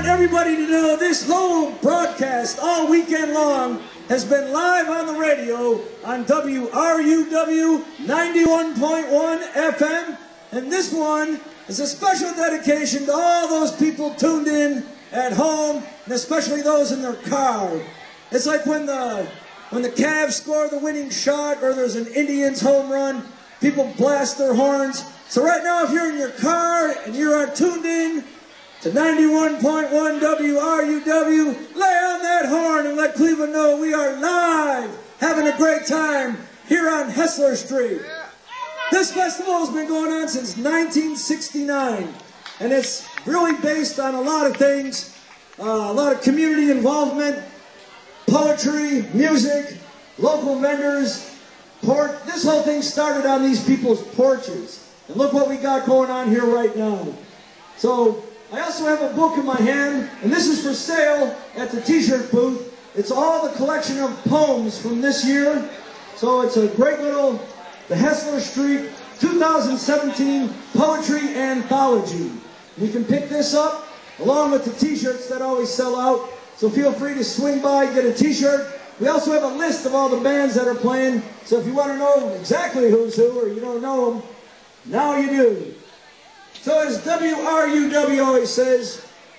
want everybody to know this whole broadcast all weekend long has been live on the radio on WRUW 91.1 FM. And this one is a special dedication to all those people tuned in at home, and especially those in their car. It's like when the Cavs score the winning shot or there's an Indians home run, people blast their horns. So right now, if you're in your car and you are tuned in to 91.1 WRUW, lay on that horn and let Cleveland know we are live, having a great time here on Hessler Street. This festival has been going on since 1969, and it's really based on a lot of things, a lot of community involvement, poetry, music, local vendors. This whole thing started on these people's porches. And look what we got going on here right now. So I also have a book in my hand, and this is for sale at the t-shirt booth. It's all the collection of poems from this year. So it's a great little, the Hessler Street 2017 Poetry Anthology. You can pick this up along with the t-shirts that always sell out. So feel free to swing by, get a t-shirt. We also have a list of all the bands that are playing. So if you want to know exactly who's who or you don't know them, now you do. So as WRUW always says,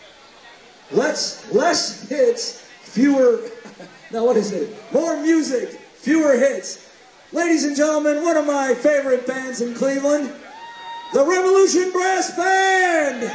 less hits, fewer, now what is it? More music, fewer hits. Ladies and gentlemen, one of my favorite bands in Cleveland, the Revolution Brass Band.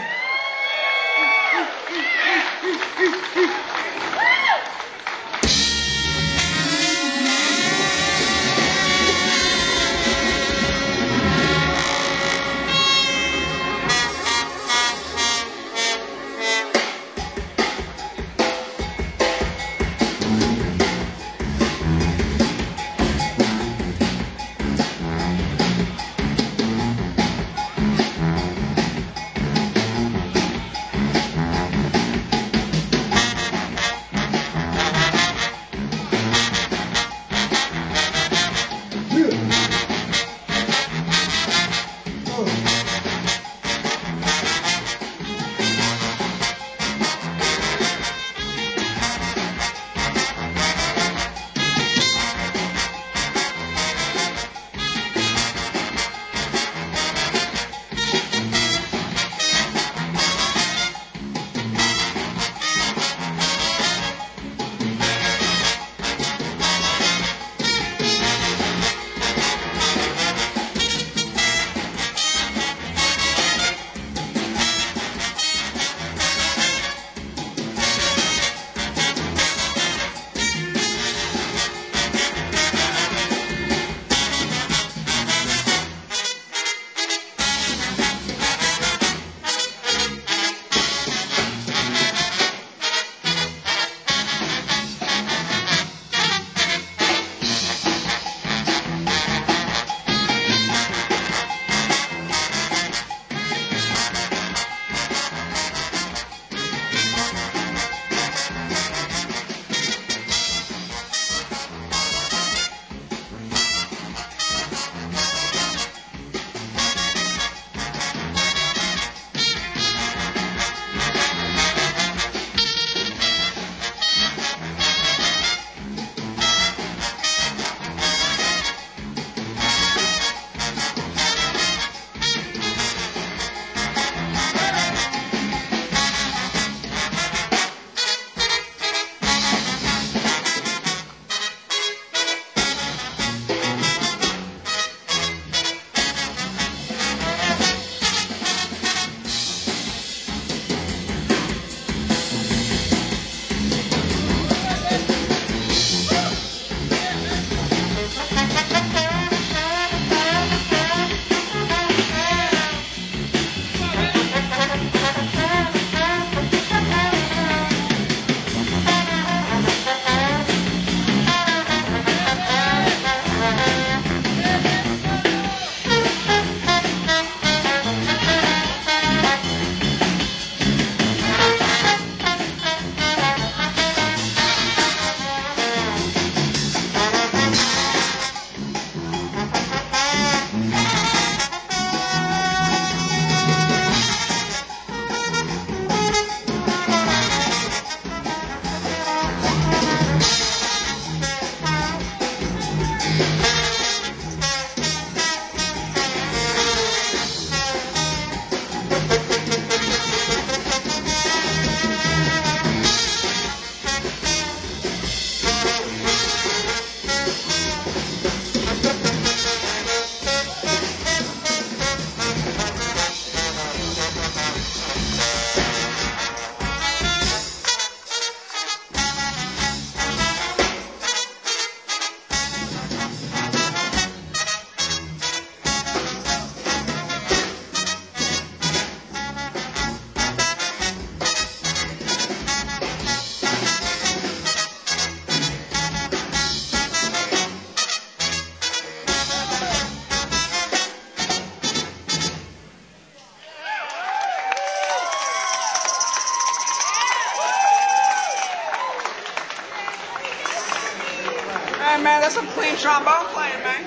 That's some clean trombone playing, man.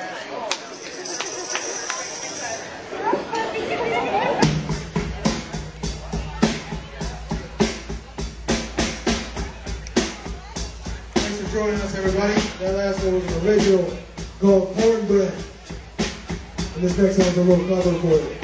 Thanks for joining us, everybody. That last one was an original called Cornbread. And this next one's a little cover for it.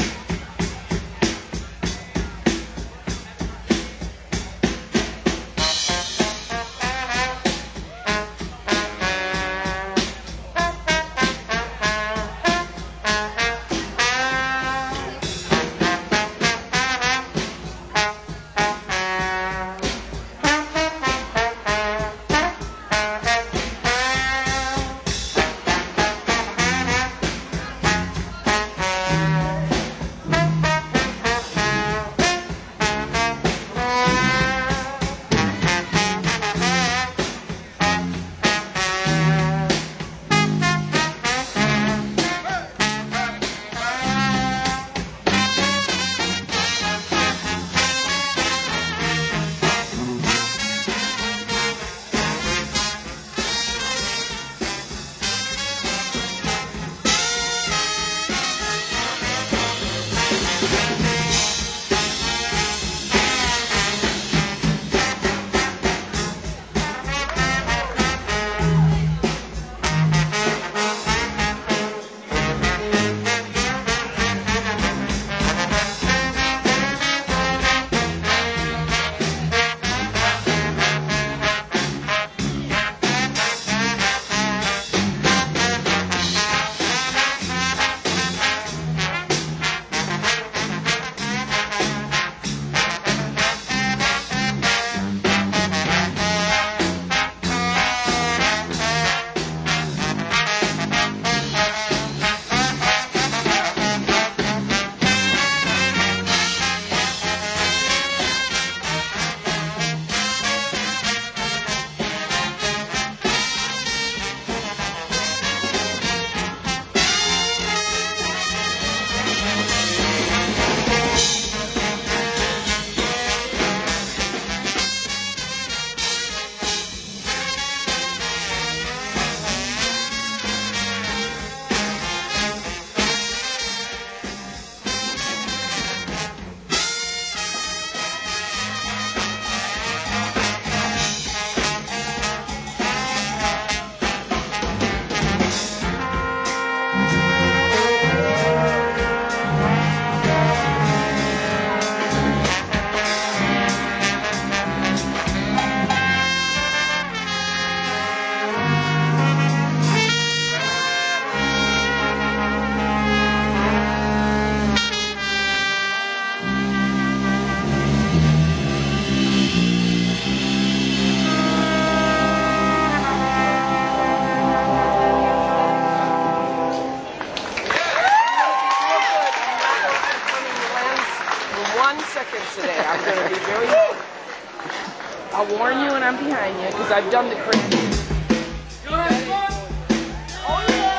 Today. I'm going to be very... I'll warn you when I'm behind you, because I've done the crazy. Go ahead, go. Oh, yeah.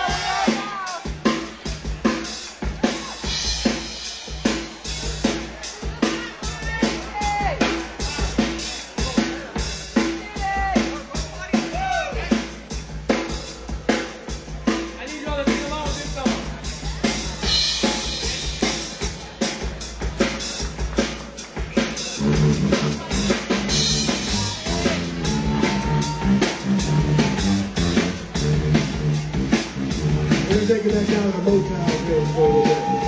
I need y'all to sing along with this song. We're taking that down to Motown place for a little bit.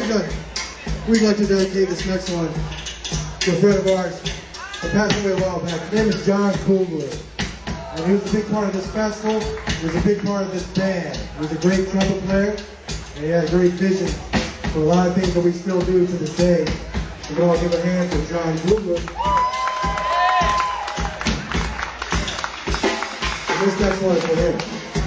We'd like to dedicate this next one to a friend of ours that passed away a while back. His name is John Kugler. And he was a big part of this festival. He was a big part of this band. He was a great trumpet player. And he had a great vision for a lot of things that we still do to this day. We can all give a hand for John Kugler. And this next one is for him.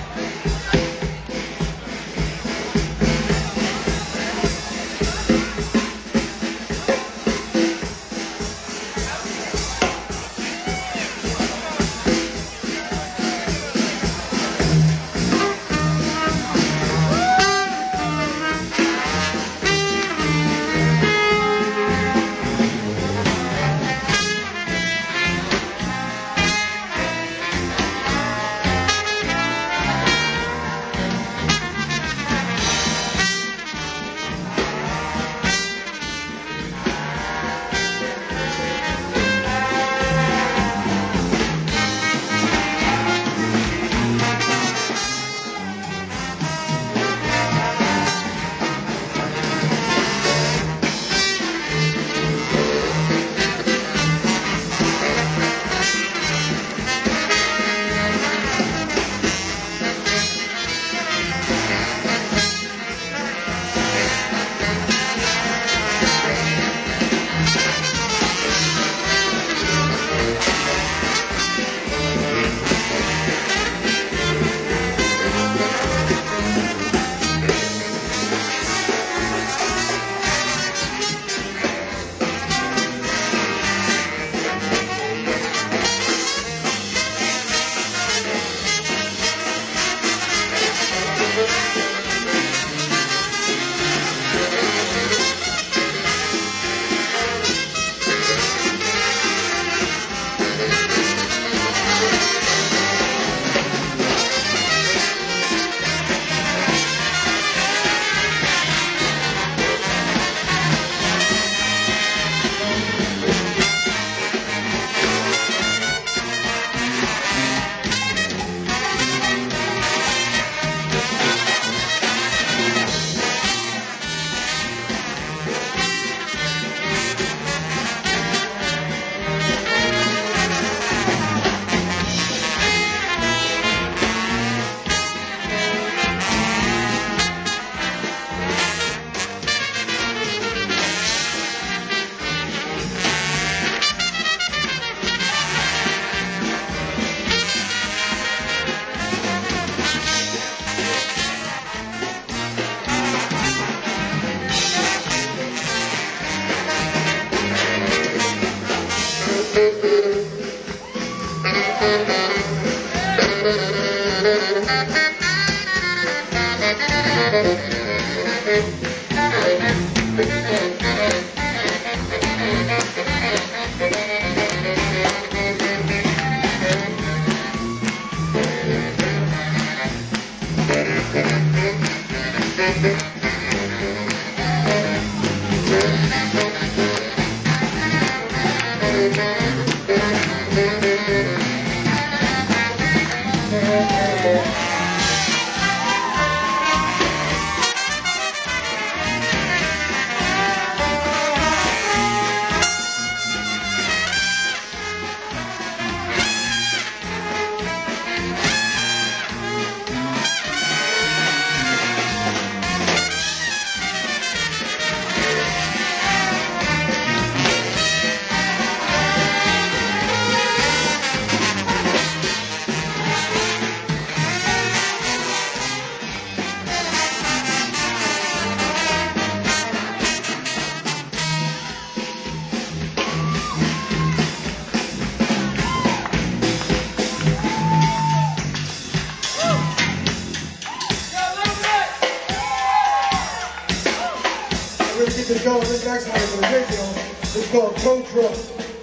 This next one is an original. It's called Toe Drum.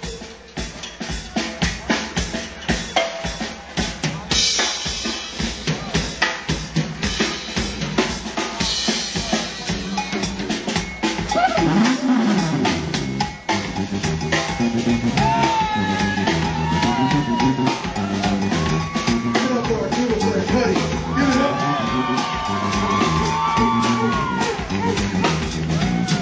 Give it up for our Tuba player, buddy. Give it up.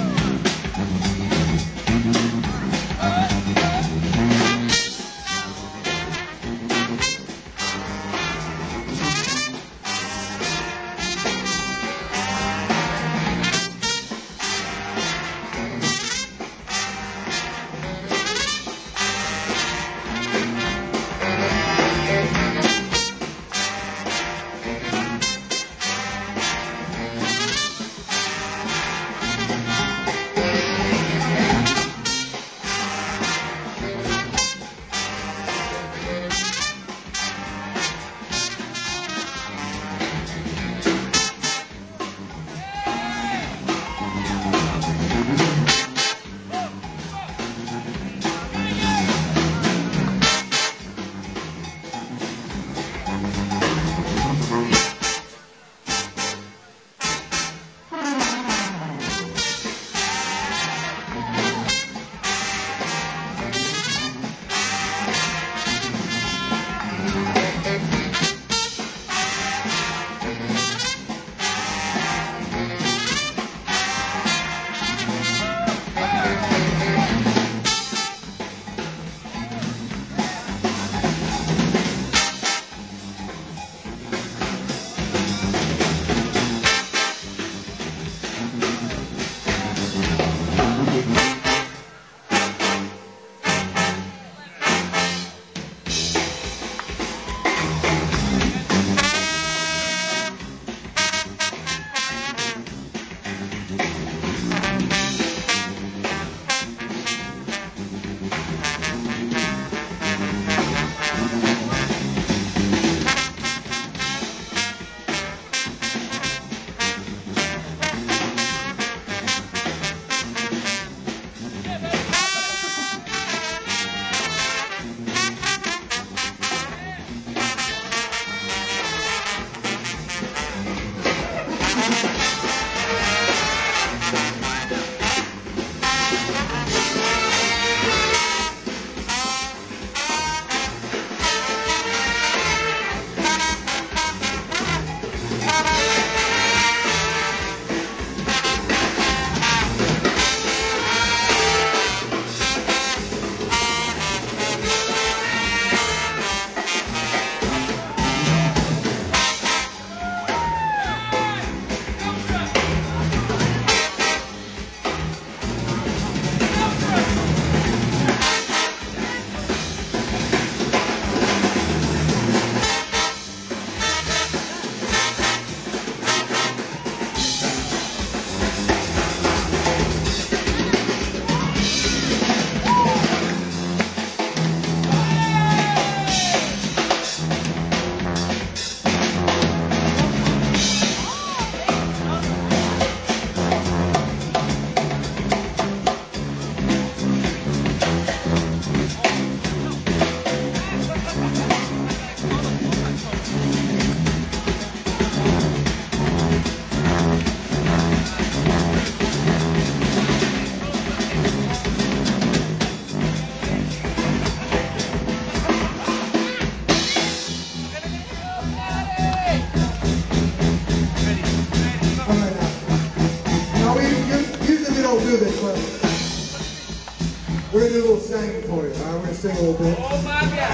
We're going to do a little singing for you. All right, we're going to sing a little bit. Oh, my God.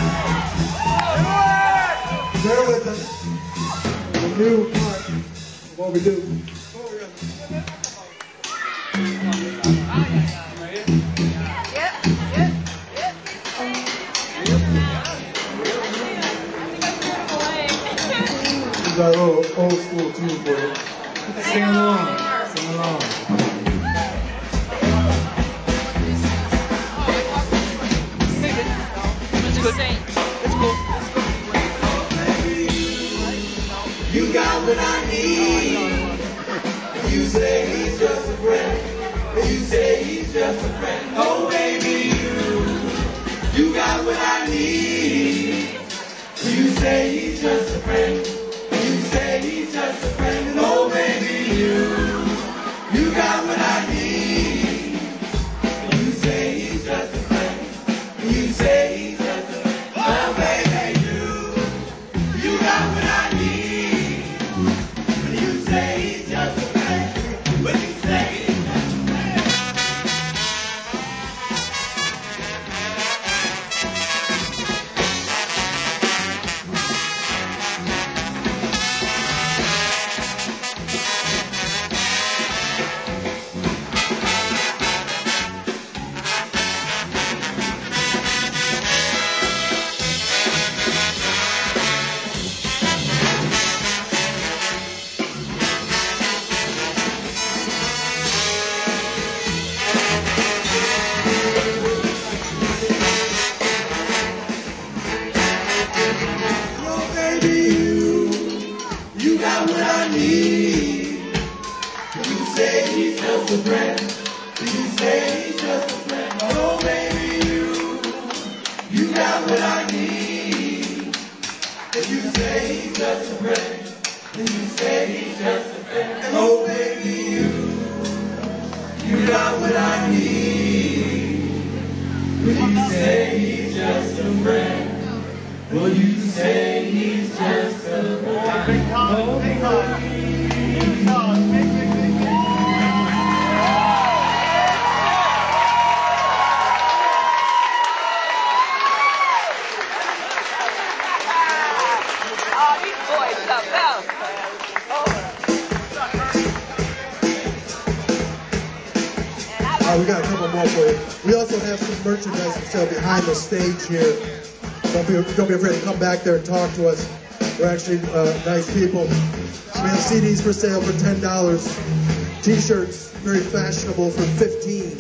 Bear with us. The new part of what we do. This is our little old school tune for you. Sing along. Sing along. You got what I need. You say he's just a friend. You say he's just a friend. Oh, baby, you got what I need. You say he's just a friend. You say he's just a friend. Oh, baby, you got what I need. You say he's just a friend. You say he's just a friend. Oh, baby, you got what I need. You say he's just a friend. When you say he's just a friend. You got what I need. You say he's just a friend. You say he's just a friend. Oh, baby, you got what I need. If you say he's just a friend, then you say he's just a friend. Oh, baby, you got what I need. If you say he's just a friend, well, you say he's just a friend. Oh, these boys something else. We got a couple more for you. We also have some merchandise for sale behind the stage here. Don't be afraid to come back there and talk to us. We're actually nice people. We have CDs for sale for $10. T-shirts, very fashionable, for $15.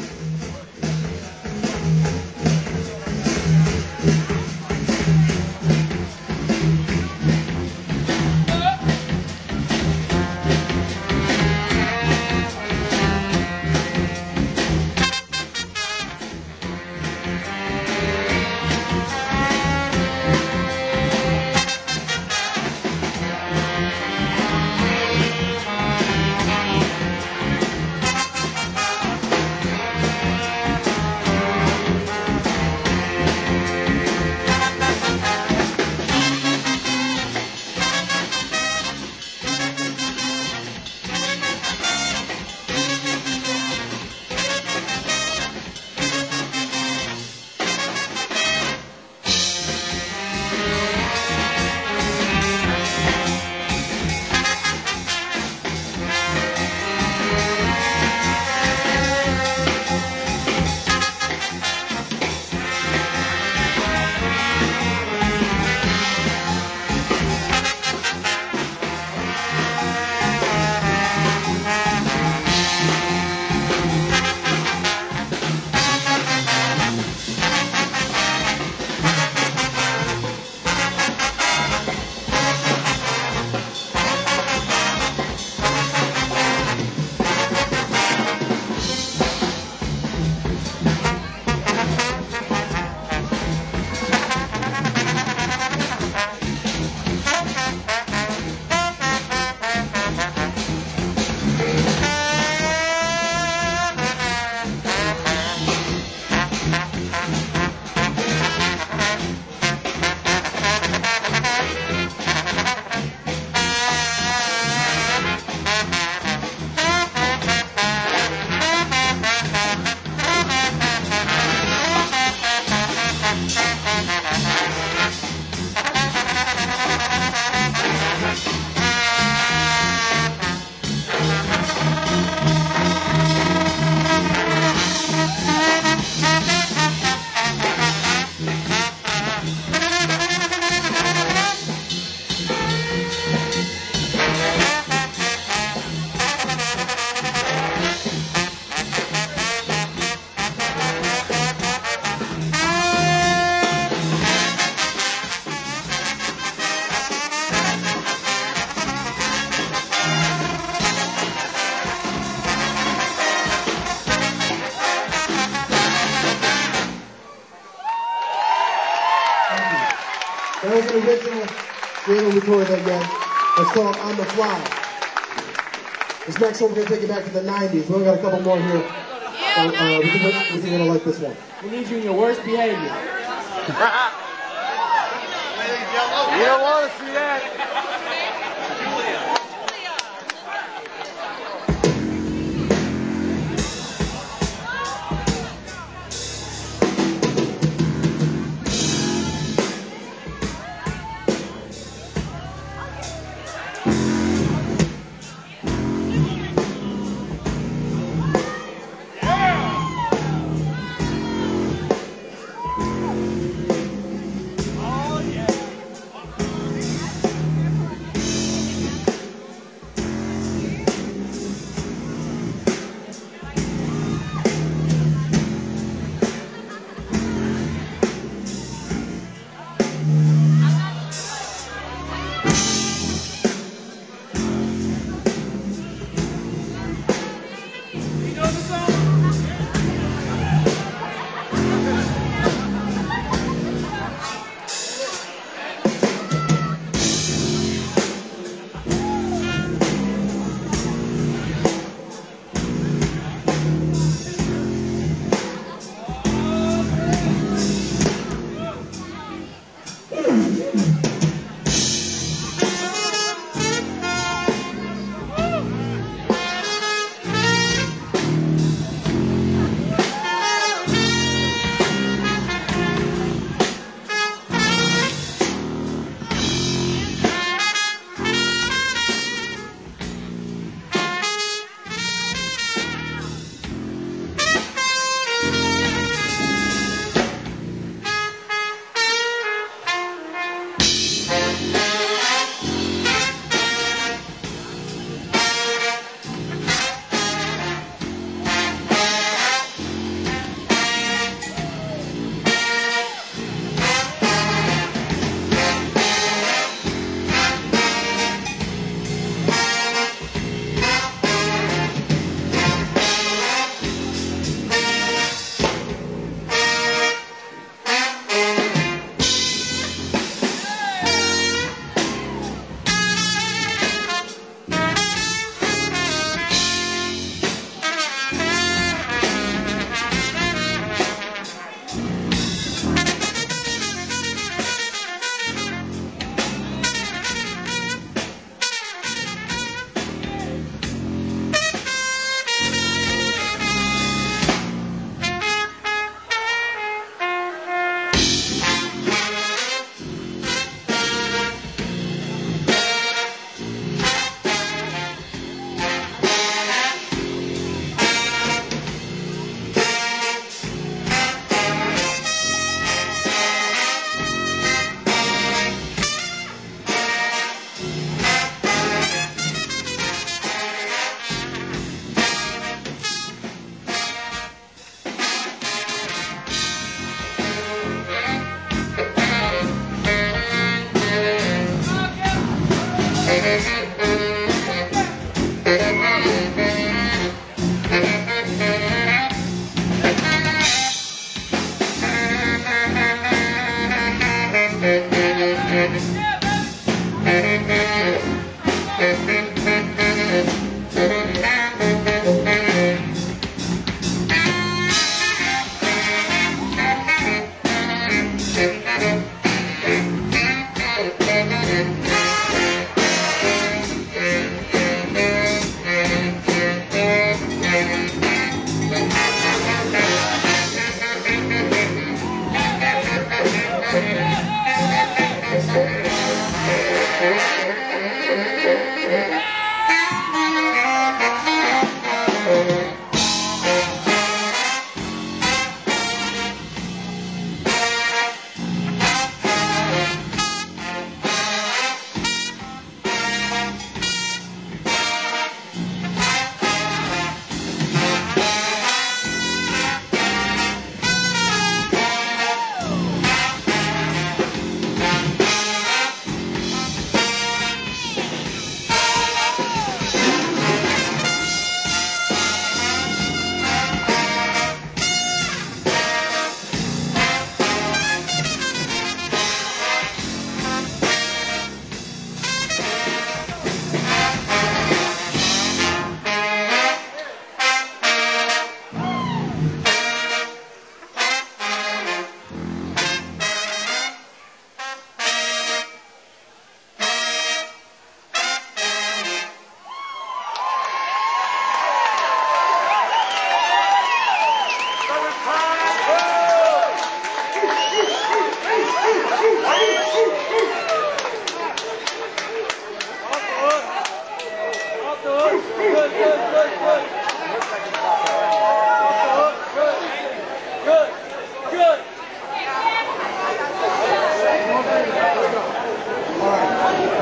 That was an original. We haven't recorded that yet. It's called On the Fly. This next one, we're going to take it back to the 90s. We only got a couple more here. We think you're going to like this one. We need you in your worst behavior. You don't want to see that.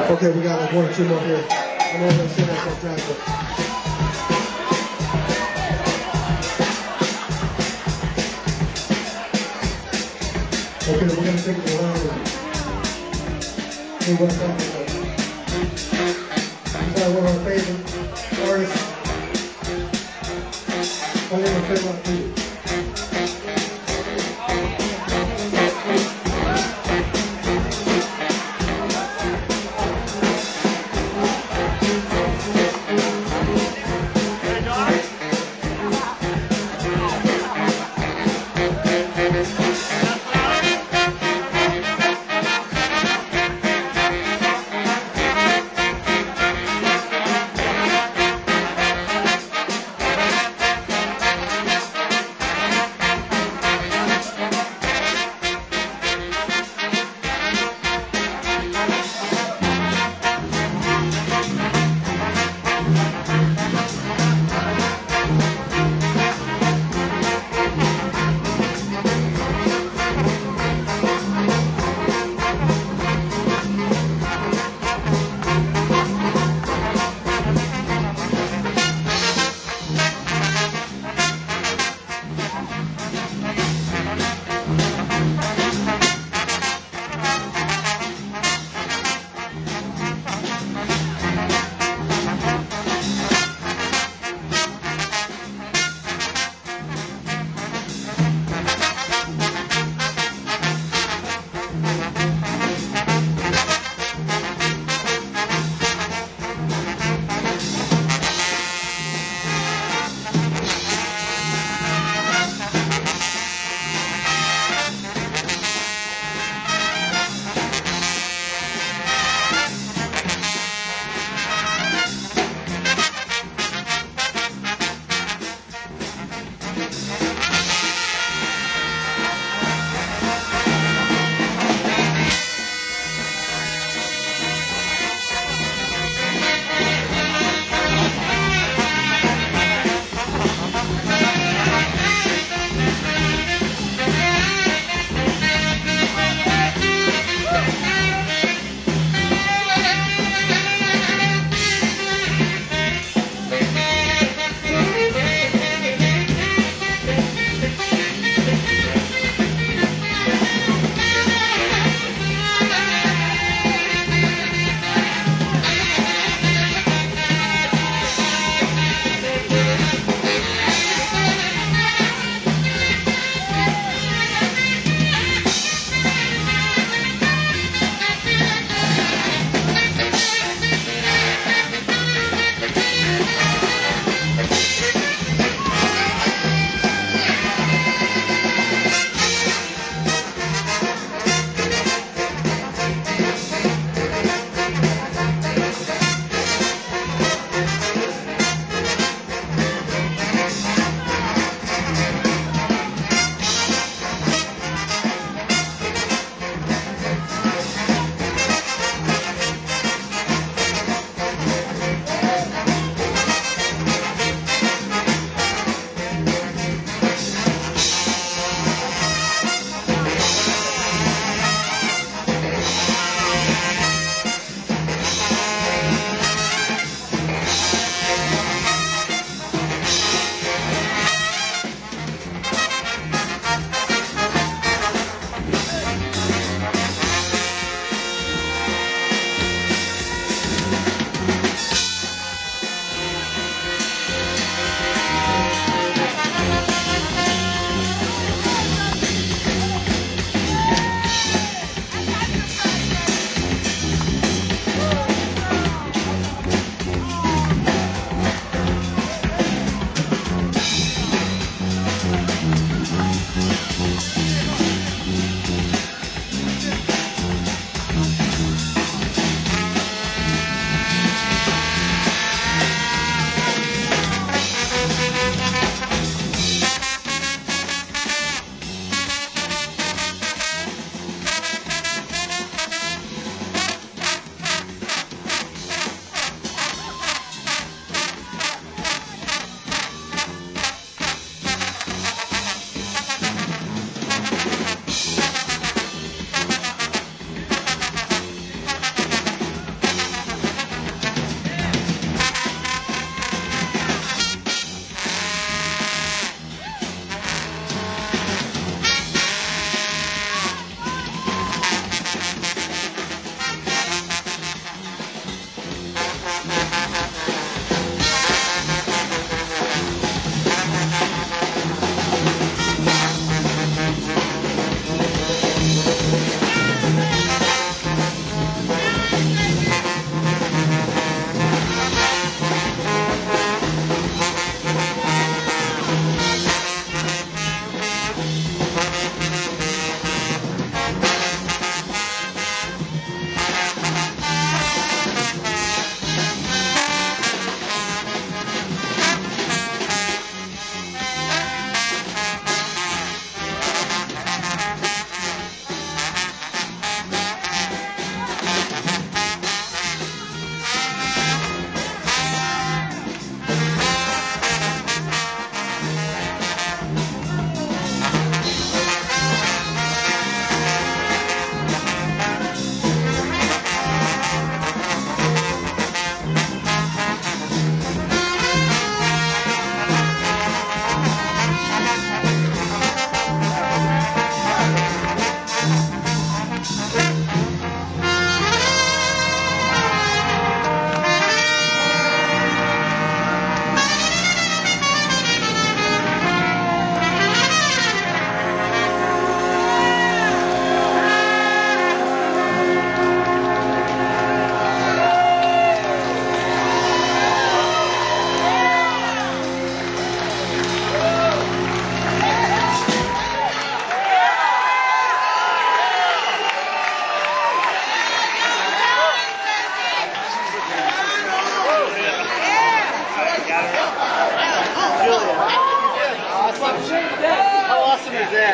Okay, we got like 1 or 2 more here. I'm only going to sing that sometime. Okay, we're going to take it around and see what's up with us. This is one of our favorite artists. My name is Tuba.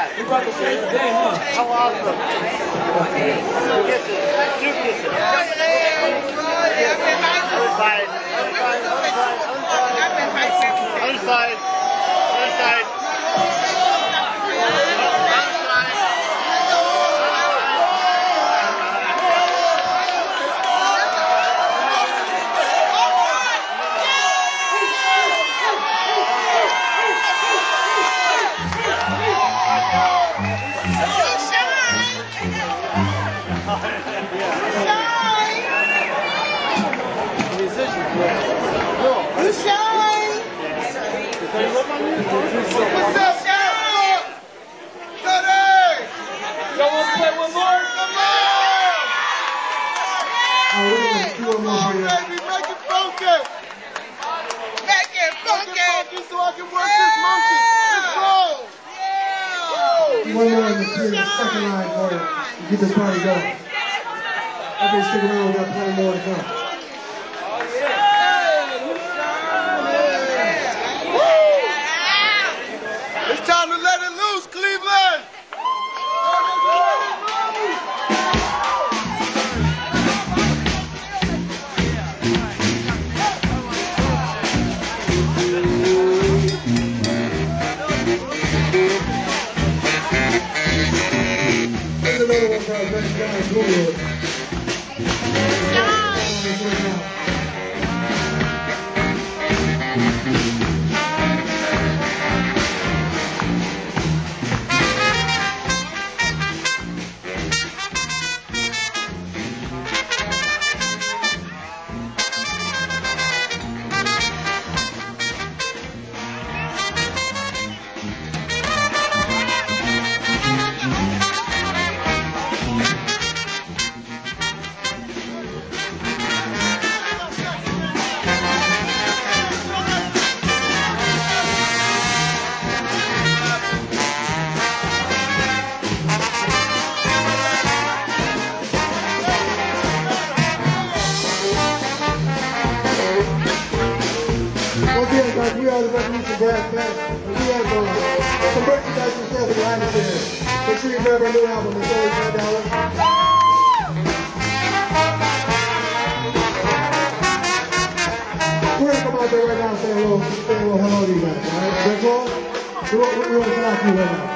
We brought the same today, huh? How awesome. Other side. One more in the second line for to keep this party going. Everybody stick around, we got plenty more to come. It's time to let it loose, Cleveland! Here's another one for our friend John Coolwood. Once again, guys, we are the Revolution Brass Band. We have some merchandise for sale behind us here. Make sure you grab our new album. It's only $10. We're going to come out there right now and say hello to you guys, all right? Is that cool? We want to talk to you right now.